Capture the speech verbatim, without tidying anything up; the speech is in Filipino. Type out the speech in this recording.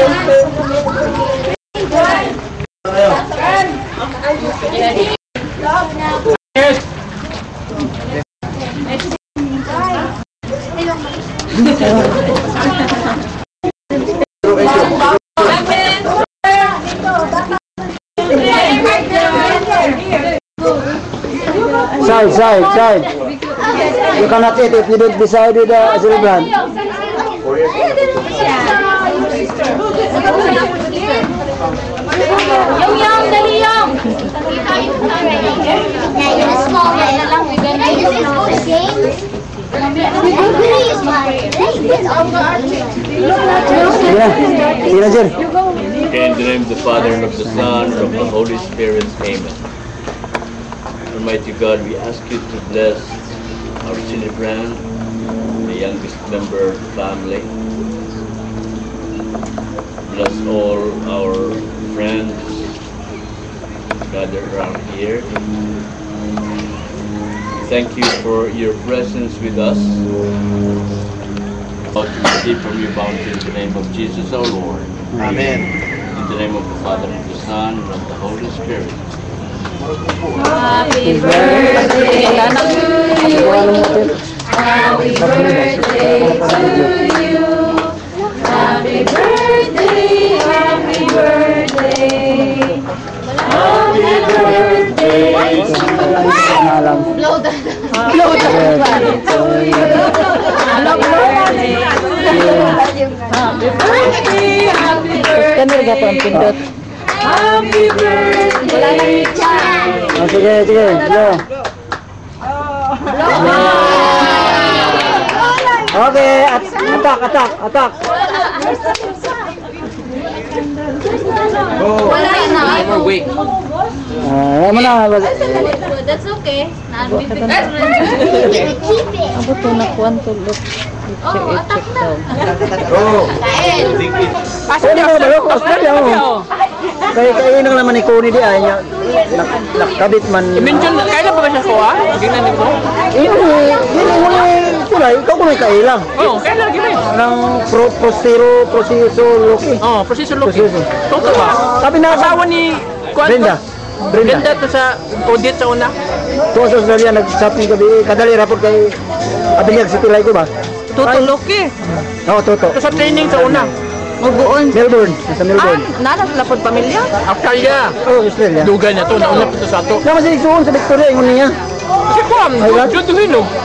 Side, side, side. You cannot eat if you don't decide with the celebrant. Yung yung, dali yung. Yung small na lang. This is for James. In the name of the Father, and of the Son, and of the Holy Spirit, amen. Almighty God, we ask you to bless our celebrant, the youngest member of the family. Bless all our friends gathered around here. Thank you for your presence with us. About to receive from your bounty in the name of Jesus our Lord. Amen. In the name of the Father, and of the Son, and of the Holy Spirit. Happy birthday to you. Happy birthday to you. Happy birthday, happy birthday. Happy birthday. Blow the blow the to you. Happy birthday, happy birthday. Happy birthday, Chan! Oh, sige, sige, go. Okay, at attack, attack, attack. Go. Wala na. More weak. Ah, mo na. That's okay. Ako to na kwanto look. Oh, attack na. Go. Kain. Pwede mo ba? Australia mo. Kaya kayo nang naman ni Connie di ay niya. Nakabit man. I-mention, kaya na ba ba siya ko ah? Gina nito? Ini, ini mo kulay, ikaw kulay kailang. Oo, kaya na gina. Nang pro prostero proseso loki. Oo, proseso loki. Proseso. Toto ba? Sabi na Asawa ni Brenda. Brenda. Brenda to sa audit sa una. Tuwa sa Australia nag-shopping gabi, kadali rapor kay Abiliag sa Tulay ko ba? Toto loki. Oo, Toto. To sa training sa una. Magbuon. Melbourne, sa Melbourne. Nana sila pod pamilya? Australia. Oh, Australia. Dugan na to, nauna pa to sa ato. Naman sa isuon sa Victoria, ingon niya. Kasi kuam, Ay, what? doon to hinog.